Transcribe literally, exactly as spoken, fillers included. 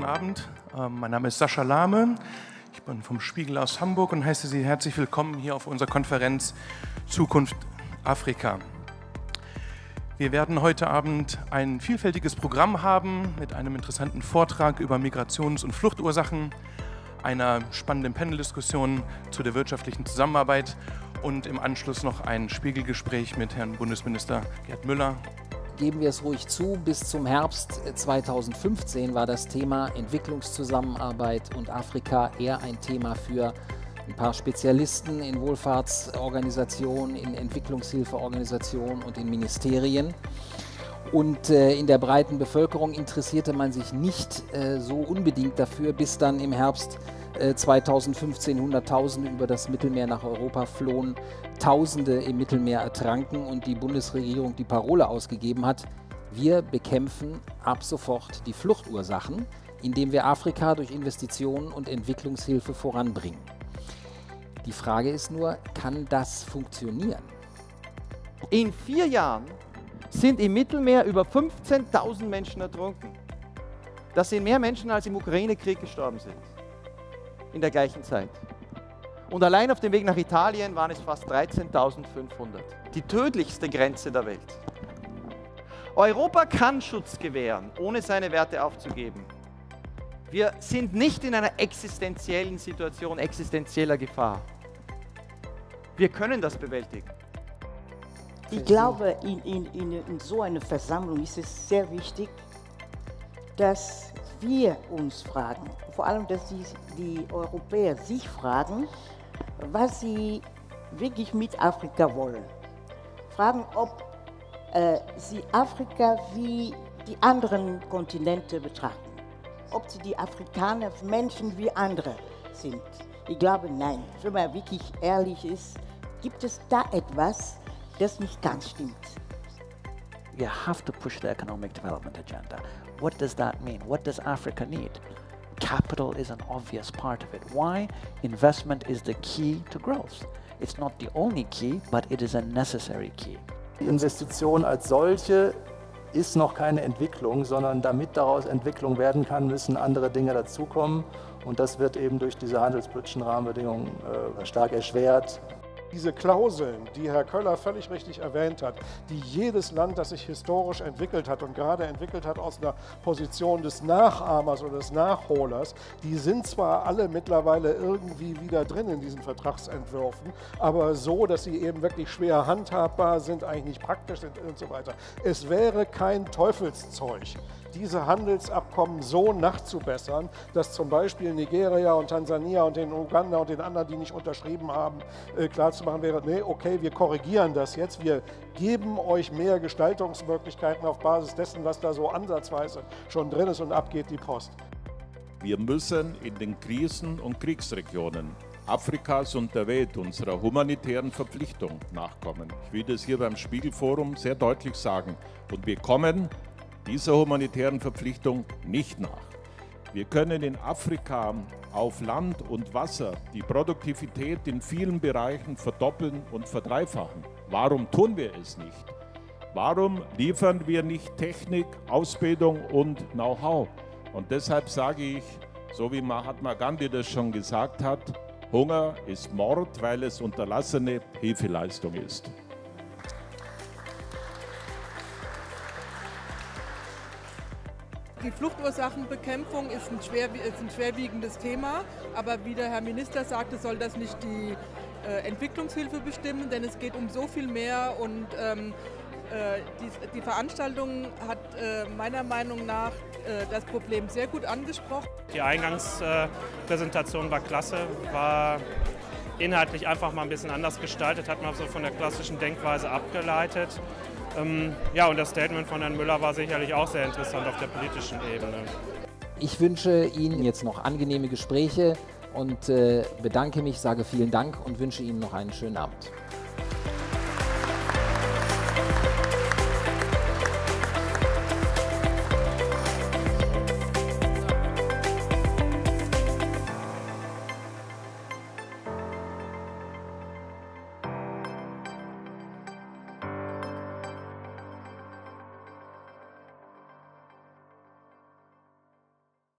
Abend. Ähm, mein Name ist Sascha Lahme. Ich bin vom Spiegel aus Hamburg und heiße Sie herzlich willkommen hier auf unserer Konferenz Zukunft Afrika. Wir werden heute Abend ein vielfältiges Programm haben mit einem interessanten Vortrag über Migrations- und Fluchtursachen, einer spannenden Paneldiskussion zu der wirtschaftlichen Zusammenarbeit und im Anschluss noch ein Spiegelgespräch mit Herrn Bundesminister Gerd Müller. Geben wir es ruhig zu, bis zum Herbst zweitausendfünfzehn war das Thema Entwicklungszusammenarbeit und Afrika eher ein Thema für ein paar Spezialisten in Wohlfahrtsorganisationen, in Entwicklungshilfeorganisationen und in Ministerien. Und äh, in der breiten Bevölkerung interessierte man sich nicht äh, so unbedingt dafür, bis dann im Herbst äh, zweitausendfünfzehn Hunderttausende über das Mittelmeer nach Europa flohen, Tausende im Mittelmeer ertranken und die Bundesregierung die Parole ausgegeben hat: Wir bekämpfen ab sofort die Fluchtursachen, indem wir Afrika durch Investitionen und Entwicklungshilfe voranbringen. Die Frage ist nur, kann das funktionieren? In vier Jahren sind im Mittelmeer über fünfzehntausend Menschen ertrunken. Das sind mehr Menschen, als im Ukraine-Krieg gestorben sind. In der gleichen Zeit. Und allein auf dem Weg nach Italien waren es fast dreizehntausendfünfhundert. Die tödlichste Grenze der Welt. Europa kann Schutz gewähren, ohne seine Werte aufzugeben. Wir sind nicht in einer existenziellen Situation, existenzieller Gefahr. Wir können das bewältigen. Ich glaube, in, in, in, in so einer Versammlung ist es sehr wichtig, dass wir uns fragen, vor allem, dass die, die Europäer sich fragen, was sie wirklich mit Afrika wollen. Fragen, ob äh, sie Afrika wie die anderen Kontinente betrachten. Ob sie die Afrikaner Menschen wie andere sind. Ich glaube, nein. Wenn man wirklich ehrlich ist, gibt es da etwas, das nicht ganz stimmt. You have to push the economic development agenda. What does that mean? What does Africa need? Capital is an obvious part of it. Why? Investment is the key to growth. It's not the only key, but it is a necessary key. Die Investition als solche ist noch keine Entwicklung, sondern damit daraus Entwicklung werden kann, müssen andere Dinge dazukommen. Und das wird eben durch diese handelspolitischen Rahmenbedingungen äh, stark erschwert. Diese Klauseln, die Herr Köller völlig richtig erwähnt hat, die jedes Land, das sich historisch entwickelt hat und gerade entwickelt hat aus einer Position des Nachahmers oder des Nachholers, die sind zwar alle mittlerweile irgendwie wieder drin in diesen Vertragsentwürfen, aber so, dass sie eben wirklich schwer handhabbar sind, eigentlich nicht praktisch sind und so weiter. Es wäre kein Teufelszeug, diese Handelsabkommen so nachzubessern, dass zum Beispiel Nigeria und Tansania und den Uganda und den anderen, die nicht unterschrieben haben, äh, klar zu machen wäre, nee, okay, wir korrigieren das jetzt, wir geben euch mehr Gestaltungsmöglichkeiten auf Basis dessen, was da so ansatzweise schon drin ist, und ab geht die Post. Wir müssen in den Krisen- und Kriegsregionen Afrikas und der Welt unserer humanitären Verpflichtung nachkommen. Ich will das hier beim Spiegelforum sehr deutlich sagen. Und wir kommen dieser humanitären Verpflichtung nicht nach. Wir können in Afrika auf Land und Wasser die Produktivität in vielen Bereichen verdoppeln und verdreifachen. Warum tun wir es nicht? Warum liefern wir nicht Technik, Ausbildung und Know-how? Und deshalb sage ich, so wie Mahatma Gandhi das schon gesagt hat, Hunger ist Mord, weil es unterlassene Hilfeleistung ist. Die Fluchtursachenbekämpfung ist ein, schwer, ist ein schwerwiegendes Thema, aber wie der Herr Minister sagte, soll das nicht die äh, Entwicklungshilfe bestimmen, denn es geht um so viel mehr und ähm, äh, die, die Veranstaltung hat äh, meiner Meinung nach äh, das Problem sehr gut angesprochen. Die Eingangspräsentation äh, war klasse, war inhaltlich einfach mal ein bisschen anders gestaltet, hat man so von der klassischen Denkweise abgeleitet. Ähm, ja, und das Statement von Herrn Müller war sicherlich auch sehr interessant auf der politischen Ebene. Ich wünsche Ihnen jetzt noch angenehme Gespräche und äh, bedanke mich, sage vielen Dank und wünsche Ihnen noch einen schönen Abend.